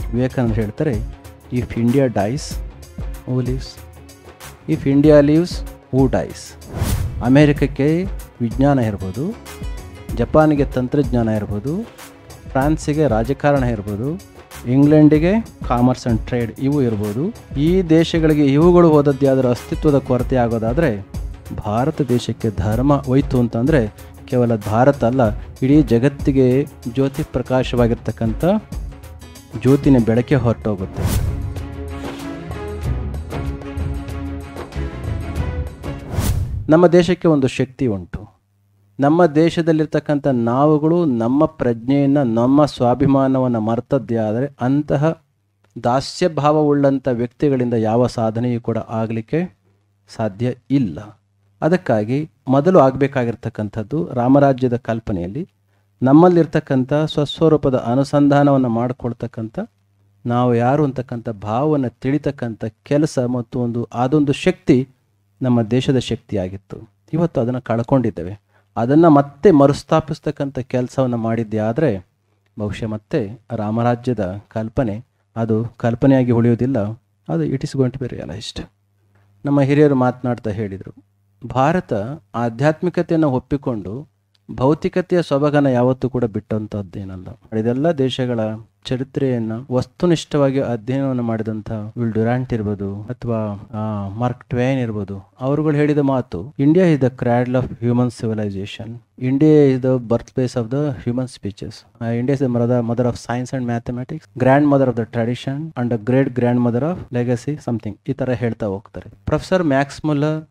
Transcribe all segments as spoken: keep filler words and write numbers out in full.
ವಿವೇಕಾನಂದ ಹೇಳ್ತಾರೆ, if India dies who lives, if India lives who dies. ಅಮೇರಿಕಕ್ಕೆ ವಿಜ್ಞಾನ ಇರ್ಬೋದು, ಜಪಾನಿಗೆ ತಂತ್ರಜ್ಞಾನ ಇರ್ಬೋದು, ಫ್ರಾನ್ಸಿಗೆ ರಾಜಕಾರಣ ಇರ್ಬೋದು, ಇಂಗ್ಲೆಂಡಿಗೆ ಕಾಮರ್ಸ್ ಆ್ಯಂಡ್ ಟ್ರೇಡ್ ಇವು ಇರ್ಬೋದು. ಈ ದೇಶಗಳಿಗೆ ಇವುಗಳು ಹೋದದ್ದೇ ಅದರ ಅಸ್ತಿತ್ವದ ಕೊರತೆ ಆಗೋದಾದರೆ ಭಾರತ ದೇಶಕ್ಕೆ ಧರ್ಮ ಹೋಯ್ತು ಅಂತಂದರೆ ಕೇವಲ ಭಾರತ ಅಲ್ಲ, ಇಡೀ ಜಗತ್ತಿಗೆ ಜ್ಯೋತಿ ಪ್ರಕಾಶವಾಗಿರ್ತಕ್ಕಂಥ ಜ್ಯೋತಿನ ಬೆಳಕೆ ಹೊರಟೋಗುತ್ತೆ. ನಮ್ಮ ದೇಶಕ್ಕೆ ಒಂದು ಶಕ್ತಿ ಉಂಟು. ನಮ್ಮ ದೇಶದಲ್ಲಿರ್ತಕ್ಕಂಥ ನಾವುಗಳು ನಮ್ಮ ಪ್ರಜ್ಞೆಯನ್ನು, ನಮ್ಮ ಸ್ವಾಭಿಮಾನವನ್ನು ಮರ್ತದ್ದೇ ಆದರೆ ಅಂತಹ ದಾಸ್ಯಭಾವವುಳ್ಳಂಥ ವ್ಯಕ್ತಿಗಳಿಂದ ಯಾವ ಸಾಧನೆಯೂ ಕೂಡ ಆಗಲಿಕ್ಕೆ ಸಾಧ್ಯ ಇಲ್ಲ. ಅದಕ್ಕಾಗಿ ಮೊದಲು ಆಗಬೇಕಾಗಿರ್ತಕ್ಕಂಥದ್ದು ರಾಮರಾಜ್ಯದ ಕಲ್ಪನೆಯಲ್ಲಿ ನಮ್ಮಲ್ಲಿರ್ತಕ್ಕಂಥ ಸ್ವಸ್ವರೂಪದ ಅನುಸಂಧಾನವನ್ನು ಮಾಡಿಕೊಳ್ತಕ್ಕಂಥ, ನಾವು ಯಾರು ಅಂತಕ್ಕಂಥ ಭಾವವನ್ನು ತಿಳಿತಕ್ಕಂಥ ಕೆಲಸ ಮತ್ತು ಒಂದು ಅದೊಂದು ಶಕ್ತಿ ನಮ್ಮ ದೇಶದ ಶಕ್ತಿಯಾಗಿತ್ತು. ಇವತ್ತು ಅದನ್ನು ಕಳ್ಕೊಂಡಿದ್ದೇವೆ. ಅದನ್ನು ಮತ್ತೆ ಮರುಸ್ಥಾಪಿಸ್ತಕ್ಕಂಥ ಕೆಲಸವನ್ನು ಮಾಡಿದ್ದೇ ಆದರೆ ಬಹುಶಃ ಮತ್ತೆ ರಾಮರಾಜ್ಯದ ಕಲ್ಪನೆ ಅದು ಕಲ್ಪನೆಯಾಗಿ ಉಳಿಯೋದಿಲ್ಲ, ಅದು it is going to be realised. ನಮ್ಮ ಹಿರಿಯರು ಮಾತನಾಡ್ತಾ ಹೇಳಿದರು, ಭಾರತ ಆಧ್ಯಾತ್ಮಿಕತೆಯನ್ನು ಒಪ್ಪಿಕೊಂಡು ಭೌತಿಕತೆಯ ಸೊಬಗನ್ನು ಯಾವತ್ತೂ ಕೂಡ ಬಿಟ್ಟಂಥದ್ದೇನಲ್ಲ. ಇದೆಲ್ಲ ದೇಶಗಳ ಚರಿತ್ರೆಯನ್ನು ವಸ್ತುನಿಷ್ಠವಾಗಿ ಅಧ್ಯಯನವನ್ನು ಮಾಡಿದಂಥ ವಿಲ್ ಡ್ಯುರಾಂಟ್ ಇರ್ಬೋದು ಅಥವಾ ಮಾರ್ಕ್ ಟ್ವೇನ್ ಇರ್ಬೋದು, ಅವರುಗಳು ಹೇಳಿದ ಮಾತು, India is the cradle of human civilisation, India is the birth place of the human speeches, India is the mother mother of science and mathematics, grand mother of the tradition and great grand mother of legacy something, ಈ ಥರ ಹೇಳ್ತಾ ಹೋಗ್ತಾರೆ. Professor Max Muller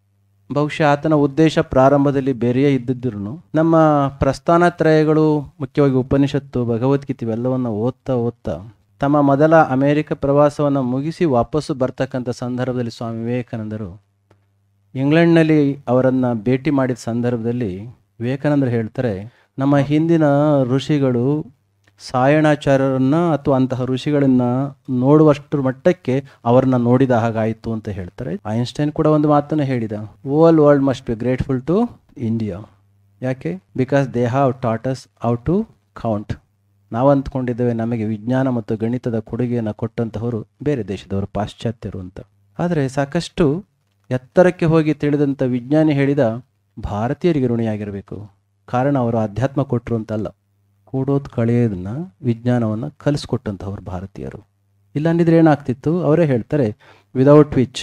ಬಹುಶಃ ಆತನ ಉದ್ದೇಶ ಪ್ರಾರಂಭದಲ್ಲಿ ಬೇರೆಯೇ ಇದ್ದಿದ್ದರೂ ನಮ್ಮ ಪ್ರಸ್ಥಾನತ್ರಯಗಳು, ಮುಖ್ಯವಾಗಿ ಉಪನಿಷತ್ತು, ಭಗವದ್ಗೀತೆ ಇವೆಲ್ಲವನ್ನು ಓದ್ತಾ ಓದ್ತಾ ತಮ್ಮ ಮೊದಲ ಅಮೇರಿಕ ಪ್ರವಾಸವನ್ನು ಮುಗಿಸಿ ವಾಪಸ್ಸು ಬರ್ತಕ್ಕಂಥ ಸಂದರ್ಭದಲ್ಲಿ ಸ್ವಾಮಿ ವಿವೇಕಾನಂದರು ಇಂಗ್ಲೆಂಡ್ನಲ್ಲಿ ಅವರನ್ನು ಭೇಟಿ ಮಾಡಿದ ಸಂದರ್ಭದಲ್ಲಿ ವಿವೇಕಾನಂದರು ಹೇಳ್ತಾರೆ, ನಮ್ಮ ಹಿಂದಿನ ಋಷಿಗಳು ಸಾಯಣಾಚಾರ್ಯರನ್ನು ಅಥವಾ ಅಂತಹ ಋಷಿಗಳನ್ನು ನೋಡುವಷ್ಟರ ಮಟ್ಟಕ್ಕೆ ಅವರನ್ನ ನೋಡಿದ ಹಾಗಾಯಿತು ಅಂತ ಹೇಳ್ತಾರೆ. ಐನ್ಸ್ಟೈನ್ ಕೂಡ ಒಂದು ಮಾತನ್ನು ಹೇಳಿದ, all world must be grateful to India. ಯಾಕೆ? Because they have taught us how to count. ನಾವು ಅಂದ್ಕೊಂಡಿದ್ದೇವೆ ನಮಗೆ ವಿಜ್ಞಾನ ಮತ್ತು ಗಣಿತದ ಕೊಡುಗೆಯನ್ನು ಕೊಟ್ಟಂತಹವರು ಬೇರೆ ದೇಶದವರು, ಪಾಶ್ಚಾತ್ಯರು ಅಂತ. ಆದರೆ ಸಾಕಷ್ಟು ಎತ್ತರಕ್ಕೆ ಹೋಗಿ ತಿಳಿದಂಥ ವಿಜ್ಞಾನಿ ಹೇಳಿದ ಭಾರತೀಯರಿಗೆ ಋಣಿಯಾಗಿರಬೇಕು. ಕಾರಣ ಅವರು ಅಧ್ಯಾತ್ಮ ಕೊಟ್ಟರು ಅಂತಲ್ಲ, ಕೂಡೋದು ಕಳೆಯೋದನ್ನು, ವಿಜ್ಞಾನವನ್ನು ಕಲಿಸ್ಕೊಟ್ಟಂಥವ್ರು ಭಾರತೀಯರು. ಇಲ್ಲ ಅಂದಿದ್ರೆ ಏನಾಗ್ತಿತ್ತು? ಅವರೇ ಹೇಳ್ತಾರೆ, without which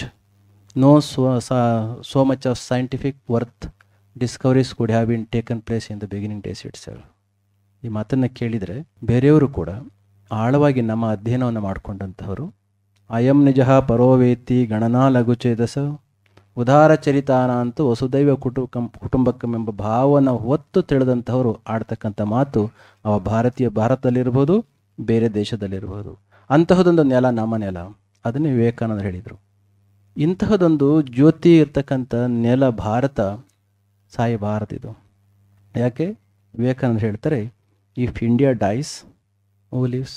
no so so much of scientific worth discoveries could have been taken place in the beginning days ಇಟ್ ಸೆಲ್ಫ್. ಈ ಮಾತನ್ನು ಕೇಳಿದರೆ ಬೇರೆಯವರು ಕೂಡ ಆಳವಾಗಿ ನಮ್ಮ ಅಧ್ಯಯನವನ್ನು ಮಾಡಿಕೊಂಡಂಥವರು, ಅಯಂ ನಿಜ ಪರೋವೇತಿ ಗಣನಾ ಲಘುಚೇತಸ ಉದಾರ ಚರಿತಾನ ಅಂತೂ ವಸುದೈವ ಕುಟುಂಬ ಕುಟುಂಬಕಂ ಎಂಬ ಭಾವವನ್ನು ಹೊತ್ತು ತಿಳಿದಂಥವರು ಆಡ್ತಕ್ಕಂಥ ಮಾತು ಅವ ಭಾರತೀಯ ಭಾರತದಲ್ಲಿರ್ಬೋದು, ಬೇರೆ ದೇಶದಲ್ಲಿರ್ಬೋದು. ಅಂತಹದೊಂದು ನೆಲ ನಮ್ಮ ನೆಲ, ಅದನ್ನೇ ವಿವೇಕಾನಂದರು ಹೇಳಿದರು. ಇಂತಹದೊಂದು ಜ್ಯೋತಿ ಇರ್ತಕ್ಕಂಥ ನೆಲ ಭಾರತ, ಸಾಯಿ ಭಾರತ ಇದು. ಯಾಕೆ? ವಿವೇಕಾನಂದರು ಹೇಳ್ತಾರೆ, if India dies who lives,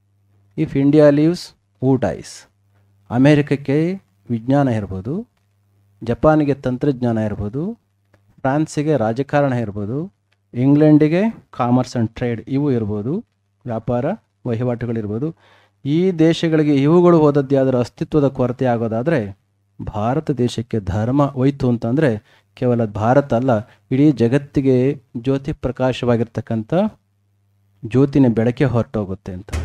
if India lives who dies. ಅಮೇರಿಕಕ್ಕೆ ವಿಜ್ಞಾನ ಇರ್ಬೋದು, ಜಪಾನಿಗೆ ತಂತ್ರಜ್ಞಾನ ಇರ್ಬೋದು, ಫ್ರಾನ್ಸಿಗೆ ರಾಜಕಾರಣ ಇರ್ಬೋದು, ಇಂಗ್ಲೆಂಡಿಗೆ ಕಾಮರ್ಸ್ ಆ್ಯಂಡ್ ಟ್ರೇಡ್ ಇವು ಇರ್ಬೋದು, ವ್ಯಾಪಾರ ವಹಿವಾಟುಗಳಿರ್ಬೋದು. ಈ ದೇಶಗಳಿಗೆ ಇವುಗಳು ಹೋದದ್ದೇ ಅದರ ಅಸ್ತಿತ್ವದ ಕೊರತೆ ಆಗೋದಾದರೆ ಭಾರತ ದೇಶಕ್ಕೆ ಧರ್ಮ ಹೋಯ್ತು ಅಂತಂದರೆ ಕೇವಲ ಭಾರತ ಅಲ್ಲ, ಇಡೀ ಜಗತ್ತಿಗೆ ಜ್ಯೋತಿ ಪ್ರಕಾಶವಾಗಿರ್ತಕ್ಕಂಥ ಜ್ಯೋತಿನ ಬೆಳಕೆ ಹೊರಟೋಗುತ್ತೆ ಅಂತ.